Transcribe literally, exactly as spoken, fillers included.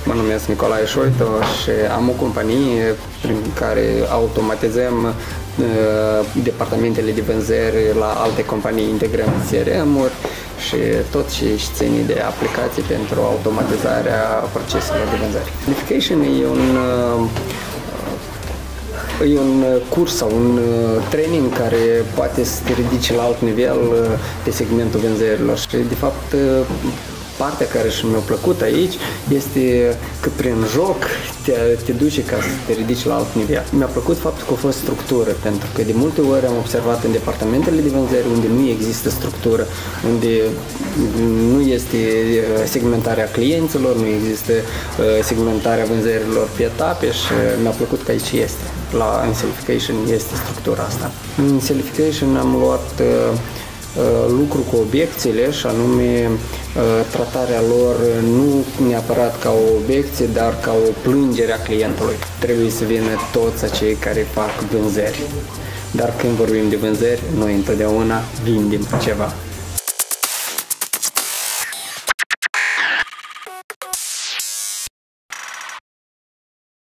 Mă numesc Nicolae Șoito și am o companie prin care automatizăm uh, departamentele de vânzări la alte companii, integrăm C R M-uri și tot ce ține de aplicații pentru automatizarea proceselor de vânzări. Gamification e un uh, E un curs sau un training care poate să te ridice la alt nivel de segmentul vânzărilor și, de fapt, partea care și mi-a plăcut aici este că prin joc te, te duce ca să te ridici la alt nivel. Mi-a plăcut faptul că a fost structură, pentru că de multe ori am observat în departamentele de vânzări unde nu există structură, unde nu este segmentarea clienților, nu există segmentarea vânzărilor pe etape și mi-a plăcut că aici este. La Inselification este structura asta. În Inselification am luat lucru cu obiecțiile și anume tratarea lor nu neapărat ca o obiecție, dar ca o plângere a clientului. Trebuie să vină toți acei care fac vânzări. Dar când vorbim de vânzări, noi întotdeauna vindem ceva.